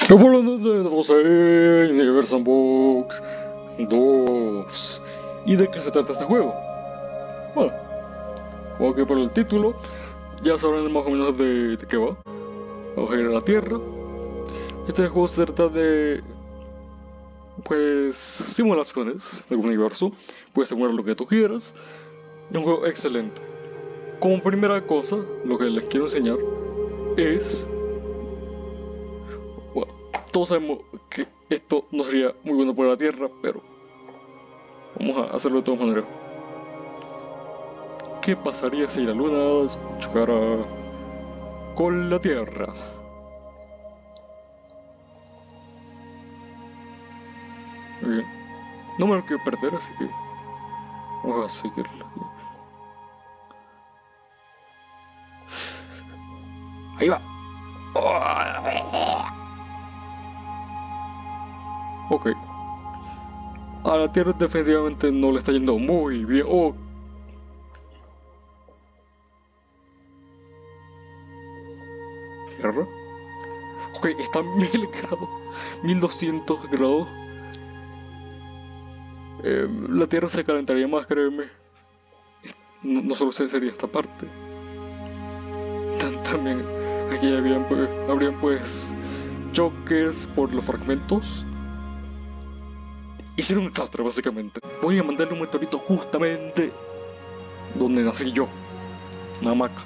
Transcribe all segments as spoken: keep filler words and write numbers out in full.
Hablando de José, Universe Box dos. ¿Y de qué se trata este juego? Bueno, como que por el título ya sabrán más o menos de, de qué va. Vamos a ir a la Tierra. Este juego se trata de, pues, simulaciones del universo. Puedes simular lo que tú quieras. Es un juego excelente. Como primera cosa, lo que les quiero enseñar es... Bueno, todos sabemos que esto no sería muy bueno para la Tierra, pero vamos a hacerlo de todas maneras. ¿Qué pasaría si la Luna chocara con la Tierra? Muy bien. No me lo quiero perder, así que vamos a seguirlo. Ahí va. Ok. A la Tierra definitivamente no le está yendo muy bien. Oh. Tierra. Ok, está a mil grados. mil doscientos grados. Eh, la Tierra se calentaría más, créeme. No, no solo sería esta parte. También aquí habrían pues, habrían pues choques por los fragmentos. Hicieron un desastre básicamente. Voy a mandarle un meteorito justamente donde nací yo. Una hamaca.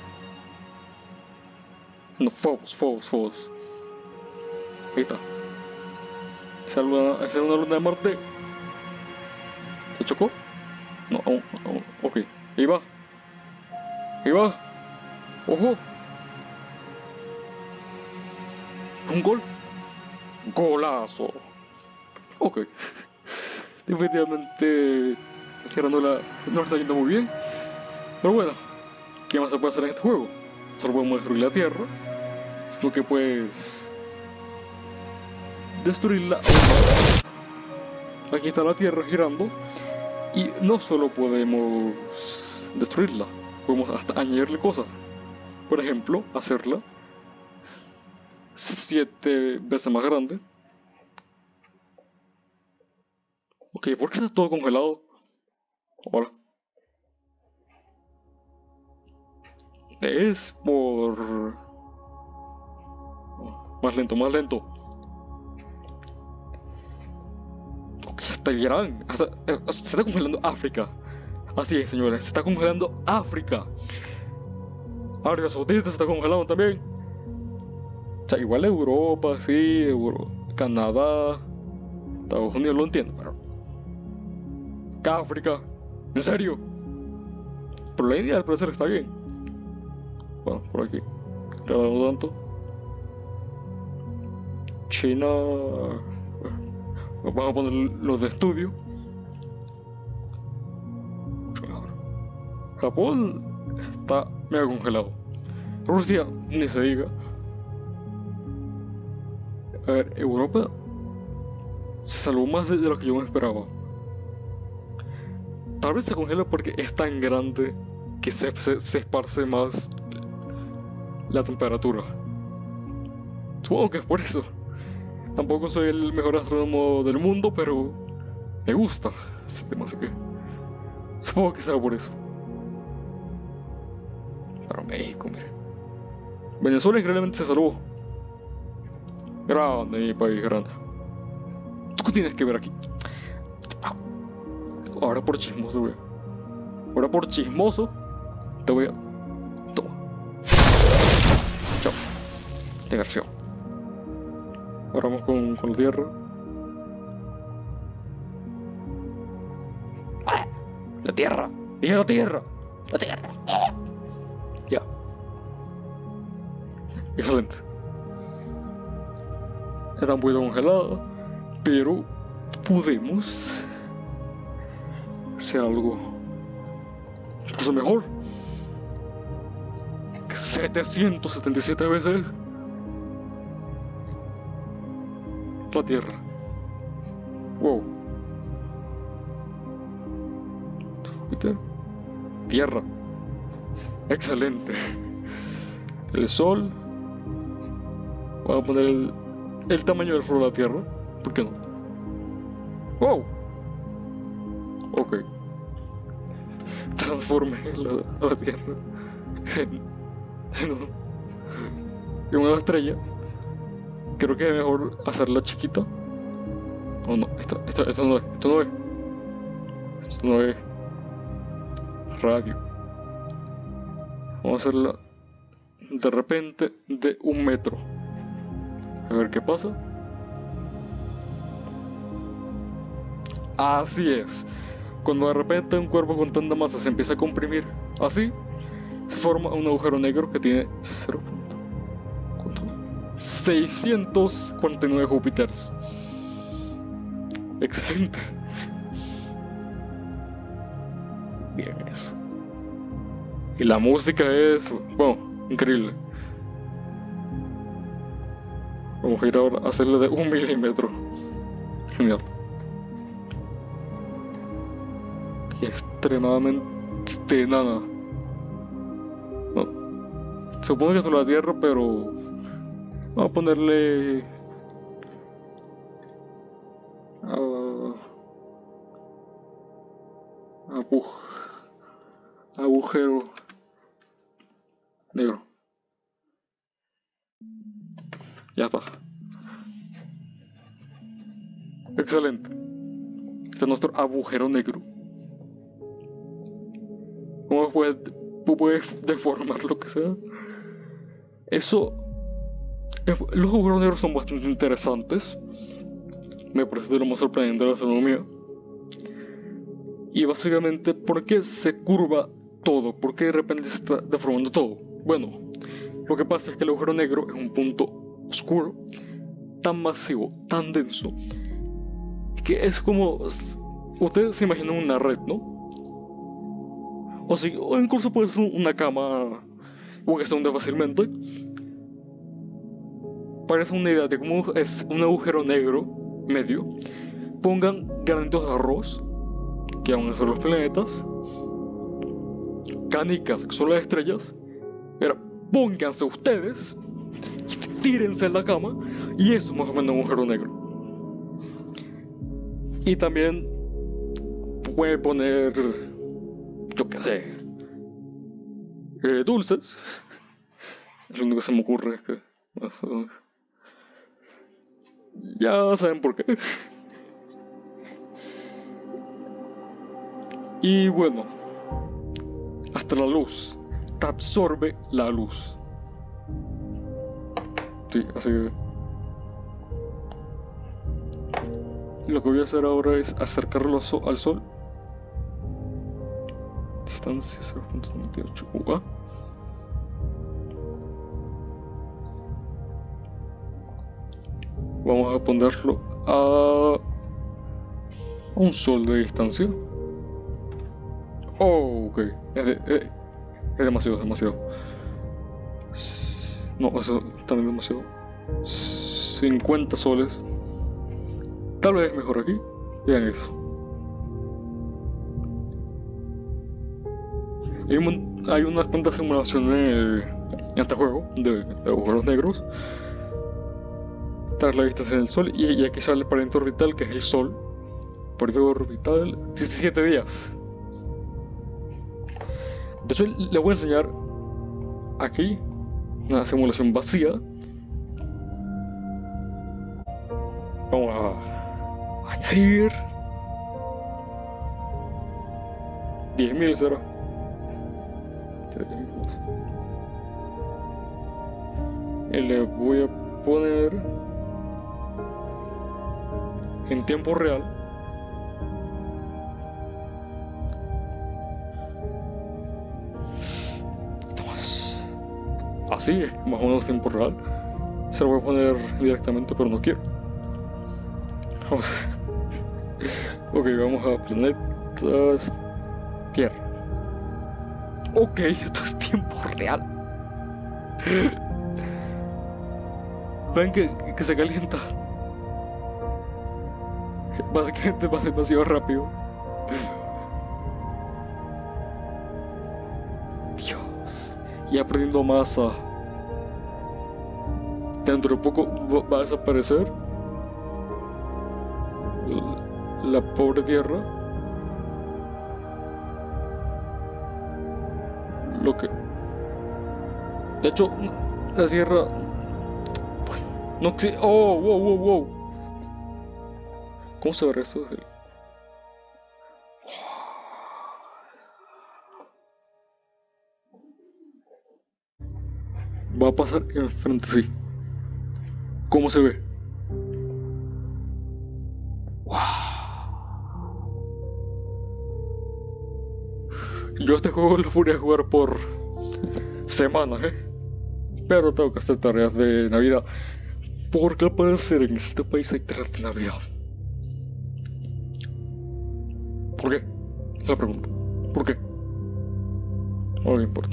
No, Phobos, Phobos, Phobos. Ahí está. Esa es una luna de Marte. ¿Se chocó? No, aún, aún. Ok. Ahí va. Ahí va. Ojo. Un gol. Golazo. Ok. Definitivamente la Tierra no la, no la está yendo muy bien. Pero bueno, ¿qué más se puede hacer en este juego? Solo podemos destruir la Tierra, sino que pues destruirla. Aquí está la Tierra girando y no solo podemos destruirla, podemos hasta añadirle cosas. Por ejemplo, hacerla siete veces más grande. Ok, ¿por qué está todo congelado? Hola. Es por... Más lento, más lento. Ok, hasta Irán. Hasta, eh, se está congelando África. Así es, señores. Se está congelando África. Arabia Saudita se está congelando también. O sea, igual Europa, sí, Euro, Canadá, Estados Unidos, lo entiendo, pero... África. ¿En serio? Pero la India al parecer está bien. Bueno, por aquí. No tanto. China... Vamos a poner los de estudio. Japón está mega congelado. Rusia, ni se diga. A ver, Europa se salvó más de lo que yo me esperaba. Tal vez se congela porque es tan grande que se, se, se esparce más la temperatura. Supongo que es por eso. Tampoco soy el mejor astrónomo del mundo, pero me gusta este tema, así que supongo que será por eso. Para México, mire. Venezuela increíblemente se salvó. Grande, mi país, grande. ¿Tú qué tienes que ver aquí? Ahora por chismoso, güey. Ahora por chismoso te voy a... Toma. Chao. Desgraciado. Ahora vamos con, con la Tierra. ¡Ah! La Tierra. Dije la Tierra. La Tierra. Ya. Excelente. Está un poquito congelada, pero podemos hacer algo incluso mejor. setecientas setenta y siete veces la Tierra. Wow. Júpiter. Tierra. Excelente. El Sol. Vamos a poner el el tamaño del suelo de la Tierra. ¿Por qué no? ¡Wow! Ok. Transforme la, la Tierra en, en, un, en una estrella. Creo que es mejor hacerla chiquita. Oh no, esto, esto, esto no es, esto no es. Esto no es radio. Vamos a hacerla de repente de un metro. A ver qué pasa. Así es. Cuando de repente un cuerpo con tanta masa se empieza a comprimir, así, se forma un agujero negro que tiene cero punto seiscientos cuarenta y nueve Júpiteres. Excelente. Bien eso. Y la música es, bueno, increíble. Vamos a ir ahora a hacerle de un milímetro. Genial. Y extremadamente nada. No. Se supone que es la Tierra, pero vamos a ponerle uh, agu agujero negro. Ya está. Excelente. Este es nuestro agujero negro. ¿Cómo puedes, puedes deformar lo que sea? Eso... Los agujeros negros son bastante interesantes. Me parece de lo más sorprendente de la astronomía. Y básicamente, ¿por qué se curva todo? ¿Por qué de repente se está deformando todo? Bueno, lo que pasa es que el agujero negro es un punto oscuro, tan masivo, tan denso, que es como... Ustedes se imaginan una red, ¿no? O, si, o incluso puede ser una cama, o que se hunde fácilmente. Parece una idea de cómo es un agujero negro medio. Pongan granitos de arroz, que van a ser los planetas, canicas, que son las estrellas. Pero pónganse ustedes, tírense en la cama, y eso es más o menos un agujero negro. Y también puede poner, yo qué sé, eh, dulces. Lo único que se me ocurre es que... Uh, ya saben por qué. Y bueno, hasta la luz te absorbe la luz. Sí, así que lo que voy a hacer ahora es acercarlo al sol. Distancia cero punto noventa y ocho U A. Vamos a ponerlo a un sol de distancia. Oh, ok. Es, de, eh, es demasiado, es demasiado. No, eso también es demasiado. cincuenta soles. Tal vez mejor aquí. Vean eso. Hay, un, hay unas cuantas simulaciones en este juego de, de agujeros negros. Tras la distancia del Sol. Y, y aquí sale el periodo orbital, que es el Sol. Periodo orbital diecisiete días. De hecho, les voy a enseñar aquí una simulación vacía. Vamos a añadir diez mil será. Y le voy a poner en tiempo real. Así es, más o menos tiempo real. Se lo voy a poner directamente, pero no quiero. Vamos a... Ok, vamos a planetas Tierra. Ok, esto es tiempo real. Ven que, que se calienta. Básicamente va demasiado rápido. Dios. Ya perdiendo masa. que dentro de poco va a desaparecer la pobre tierra. Lo que... De hecho, la tierra... No existe... ¡Oh! ¡Wow! ¡Wow! ¡Wow! ¿Cómo se ve eso? Va a pasar enfrente, sí. ¿Cómo se ve? ¡Wow! Yo este juego lo podría jugar por semanas, ¿eh? Pero tengo que hacer tareas de Navidad. Porque al parecer en este país hay tareas de Navidad. ¿Por qué? Es la pregunta. ¿Por qué? No me importa.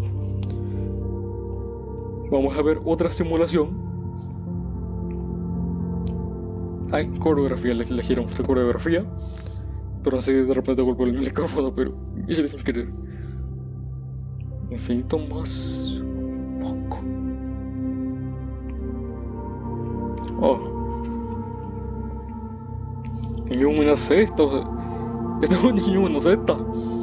Vamos a ver otra simulación. Hay coreografía, le elegieron otra coreografía. Pero así de repente golpeó el micrófono, pero hice sin querer. Infinito más poco. Oh. Niño una cesta, o sea, esto es un niño una cesta.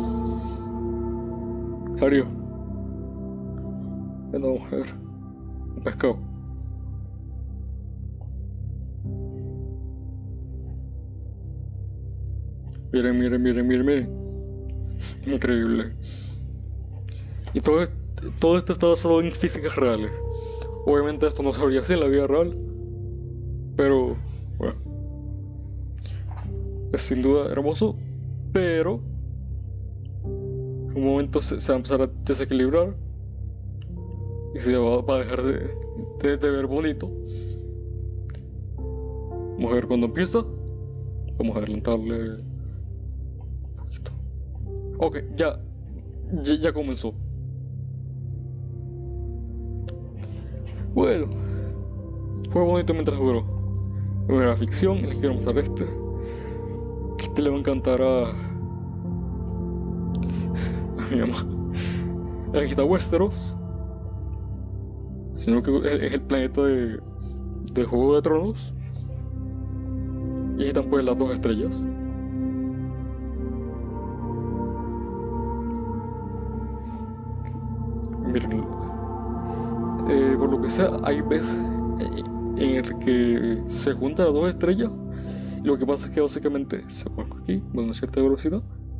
Serio. Bueno, vamos a ver. Un pescado. Miren, miren, miren, miren, miren. Increíble. Y todo, esto, todo esto está basado en físicas reales. Obviamente esto no se habría así en la vida real. Pero, bueno. Es sin duda hermoso. Pero, en un momento se, se va a empezar a desequilibrar. Y se va, va a dejar de, de, de ver bonito. Vamos a ver cuando empieza. Vamos a adelantarle un poquito. Ok, ya, ya, ya comenzó. Bueno, fue bonito mientras duró. Era ficción, les quiero mostrar este. Este le va a encantar a, a mi mamá. Aquí está Westeros, sino que es el planeta de, de Juego de Tronos. Y aquí están pues las dos estrellas. Miren, eh, por lo que sea, hay veces en el que se juntan las dos estrellas. Y lo que pasa es que básicamente se pone aquí, bueno, a cierta velocidad,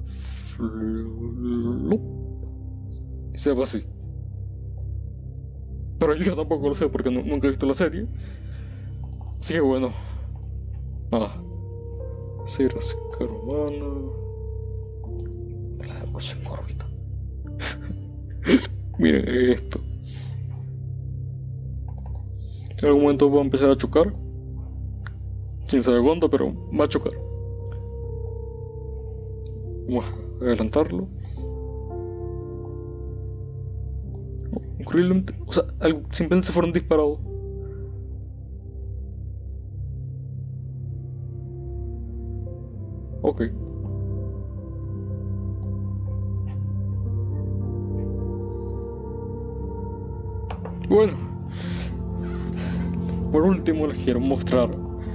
y se va así. Pero yo tampoco lo sé porque no, nunca he visto la serie. Así que bueno, nada. Cera Scaromana. Me la dejamos en órbita. Miren esto. En algún momento va a empezar a chocar. Quién sabe cuándo, pero va a chocar. Vamos a adelantarlo. Increíblemente, o sea, simplemente se fueron disparados. Ok. Bueno, por último les quiero mostrar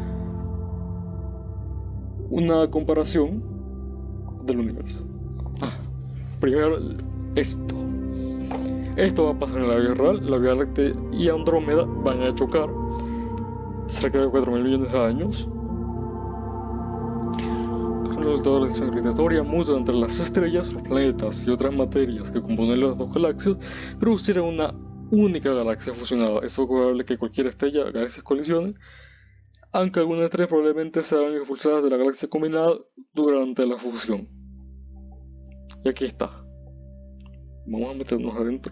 una comparación del universo. Ah, primero esto. Esto va a pasar en la vida real. La Vía Láctea y Andrómeda van a chocar cerca de cuatro mil millones de años. El resultado de la acción gravitatoria mutua entre las estrellas, los planetas y otras materias que componen las dos galaxias producirán una única galaxia fusionada. Es poco probable que cualquier estrella o galaxias colisionen, aunque algunas estrellas probablemente serán expulsadas de la galaxia combinada durante la fusión. Y aquí está. Vamos a meternos adentro.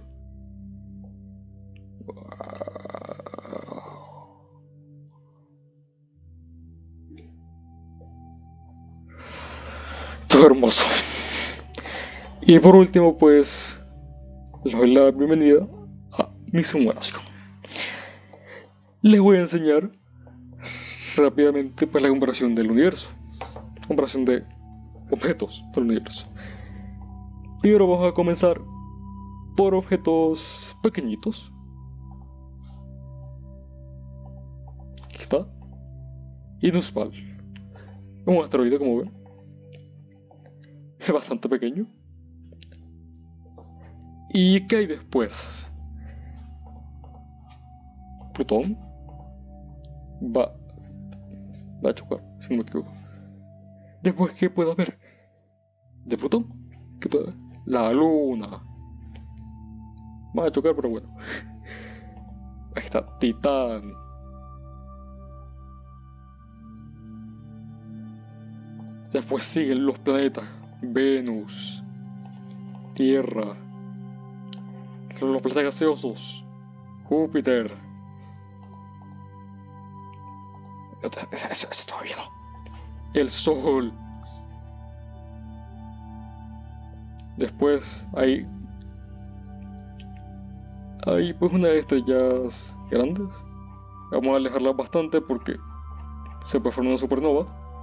Esto es hermoso. Y por último, pues, les doy la bienvenida a mi simulación. Les voy a enseñar rápidamente pues la comparación del universo, comparación de objetos del universo. Primero vamos a comenzar por objetos pequeñitos. está Inuspal, un asteroide, como ven, es bastante pequeño. ¿Y qué hay después? Plutón va, va a chocar, si no me equivoco. Después, ¿qué puede haber de Plutón? ¿Qué puede haber? La Luna va a chocar, pero bueno. Ahí está Titán. Después siguen los planetas: Venus, Tierra, los planetas gaseosos, Júpiter. Eso, eso todavía no. El Sol. Después hay hay pues unas estrellas grandes. Vamos a alejarlas bastante porque se puede formar una supernova.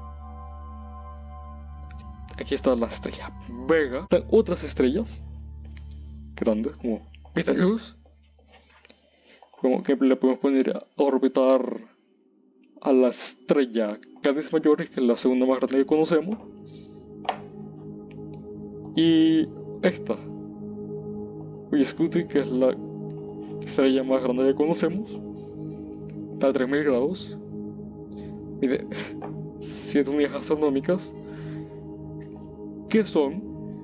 Aquí está la estrella Vega. Están otras estrellas grandes como Betelgeuse, como que le podemos poner a orbitar a la estrella Canis Majoris, que es la segunda más grande que conocemos. Y esta Scuti, que es la estrella más grande que conocemos, está a tres mil grados, mide siete unidades astronómicas, que son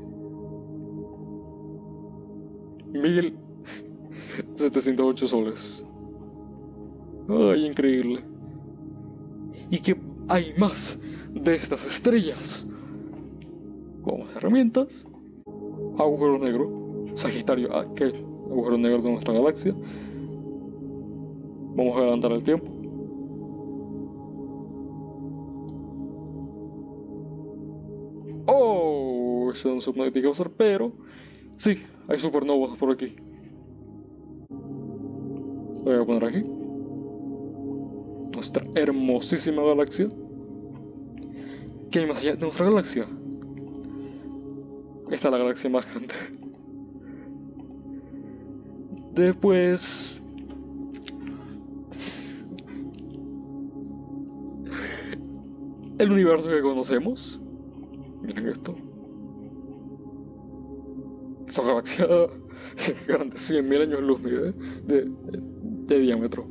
mil setecientos ocho soles. Ay, increíble. Y que hay más de estas estrellas. Vamos a herramientas. Agujero negro. Sagitario, ah, que es el agujero negro de nuestra galaxia. Vamos a adelantar el tiempo. Oh, eso no se tiene que usar, pero sí, hay supernovas por aquí. Lo voy a poner aquí. Nuestra hermosísima galaxia. ¿Qué hay más allá de nuestra galaxia? Esta es la galaxia más grande. Después el universo que conocemos. Miren esto. Esta galaxia grande, cien mil años luz mide de, de, de diámetro.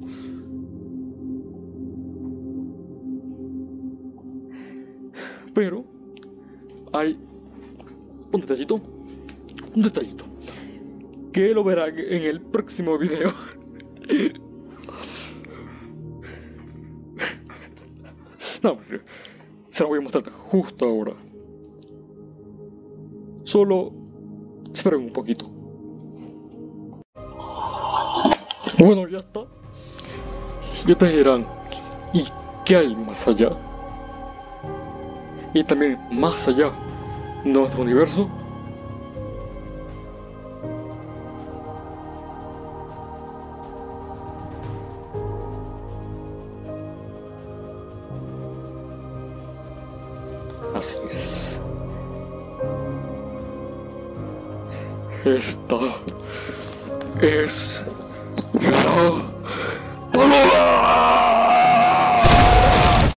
Pero hay un detallito, un detallito, que lo verán en el próximo video. No, se lo voy a mostrar justo ahora. Solo esperen un poquito. Bueno, ya está. Y ustedes dirán, ¿y qué hay más allá? Y también más allá de nuestro universo. Así es. Esta es la